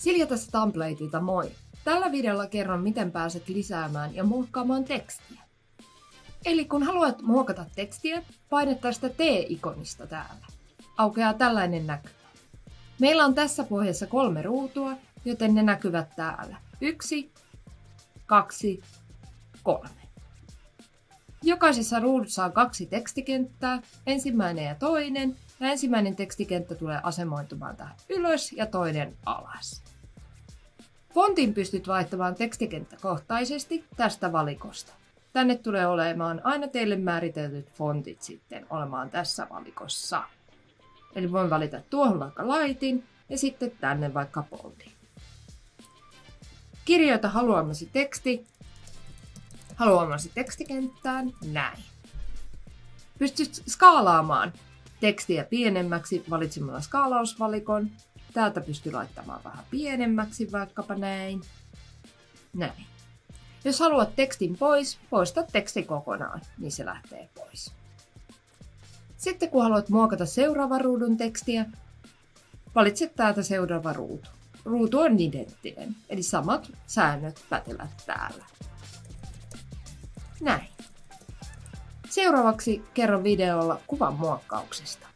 Silja tässä Templateilta moi! Tällä videolla kerron, miten pääset lisäämään ja muokkaamaan tekstiä. Eli kun haluat muokata tekstiä, paina tästä T-ikonista täällä. Aukeaa tällainen näkymä. Meillä on tässä pohjassa 3 ruutua, joten ne näkyvät täällä. 1, 2, 3. Jokaisessa ruudussa on 2 tekstikenttää, ensimmäinen ja toinen, ja ensimmäinen tekstikenttä tulee asemoitumaan tähän ylös ja toinen alas. Fontin pystyt vaihtamaan tekstikenttäkohtaisesti tästä valikosta. Tänne tulee olemaan aina teille määritellyt fontit sitten olemaan tässä valikossa. Eli voin valita tuohon vaikka Lightin ja sitten tänne vaikka Boldin. Kirjoita haluamasi tekstikenttään näin. Pystyt skaalaamaan tekstiä pienemmäksi valitsemalla skaalausvalikon. Täältä pystyy laittamaan vähän pienemmäksi vaikkapa näin. Näin. Jos haluat tekstin pois, poista teksti kokonaan, niin se lähtee pois. Sitten kun haluat muokata seuraavan ruudun tekstiä, valitse täältä seuraava ruutu. Ruutu on identtinen, eli samat säännöt pätevät täällä. Näin. Seuraavaksi kerron videolla kuvan muokkauksesta.